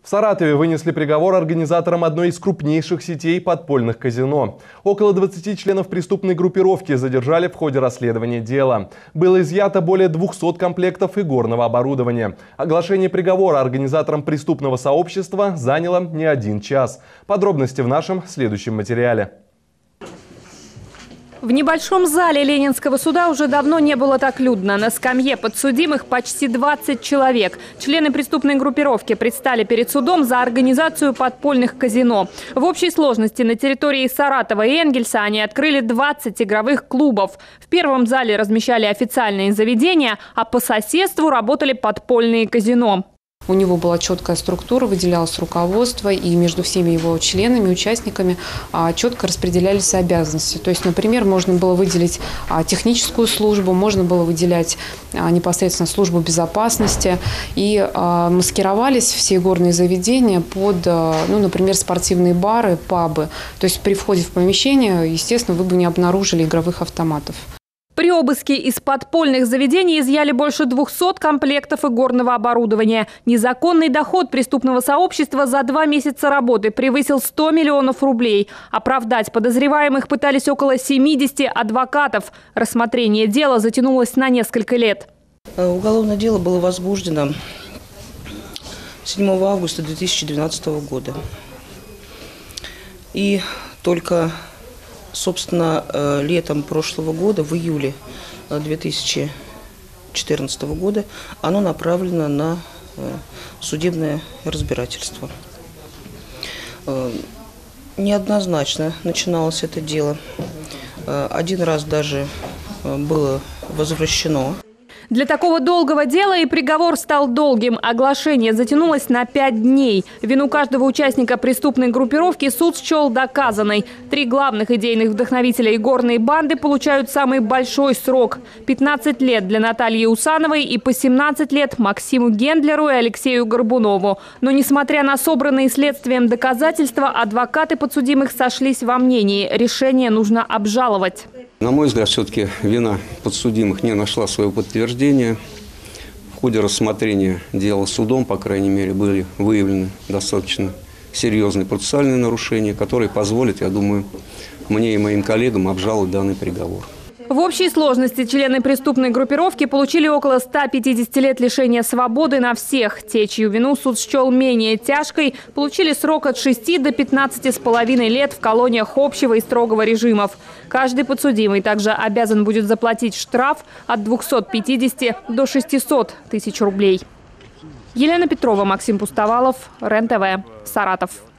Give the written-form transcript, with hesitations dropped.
В Саратове вынесли приговор организаторам одной из крупнейших сетей подпольных казино. Около 20 членов преступной группировки задержали в ходе расследования дела. Было изъято более 200 комплектов игорного оборудования. Оглашение приговора организаторам преступного сообщества заняло не 1 час. Подробности в нашем следующем материале. В небольшом зале Ленинского суда уже давно не было так людно. На скамье подсудимых почти 20 человек. Члены преступной группировки предстали перед судом за организацию подпольных казино. В общей сложности на территории Саратова и Энгельса они открыли 20 игровых клубов. В первом зале размещали официальные заведения, а по соседству работали подпольные казино. У него была четкая структура, выделялось руководство, и между всеми его членами, участниками четко распределялись обязанности. То есть, например, можно было выделить техническую службу, можно было выделять непосредственно службу безопасности. И маскировались все игорные заведения под, например, спортивные бары, пабы. То есть при входе в помещение, естественно, вы бы не обнаружили игровых автоматов. При обыске из подпольных заведений изъяли больше 200 комплектов игорного оборудования. Незаконный доход преступного сообщества за 2 месяца работы превысил 100 миллионов рублей. Оправдать подозреваемых пытались около 70 адвокатов. Рассмотрение дела затянулось на несколько лет. Уголовное дело было возбуждено 7 августа 2012 года. И только, собственно, летом прошлого года, в июле 2014 года, оно направлено на судебное разбирательство. Неоднозначно начиналось это дело. 1 раз даже было возвращено. Для такого долгого дела и приговор стал долгим. Оглашение затянулось на 5 дней. Вину каждого участника преступной группировки суд счел доказанной. 3 главных идейных вдохновителя игорной банды получают самый большой срок – 15 лет для Натальи Усановой и по 17 лет Максиму Гендлеру и Алексею Горбунову. Но несмотря на собранные следствием доказательства, адвокаты подсудимых сошлись во мнении – решение нужно обжаловать. На мой взгляд, все-таки вина подсудимых не нашла своего подтверждения. В ходе рассмотрения дела судом, по крайней мере, были выявлены достаточно серьезные процессуальные нарушения, которые позволят, я думаю, мне и моим коллегам обжаловать данный приговор. В общей сложности члены преступной группировки получили около 150 лет лишения свободы на всех. Те, чью вину суд счел менее тяжкой, получили срок от 6 до 15,5 лет в колониях общего и строгого режимов. Каждый подсудимый также обязан будет заплатить штраф от 250 до 600 тысяч рублей. Елена Петрова, Максим Пустовалов, РЕН-ТВ, Саратов.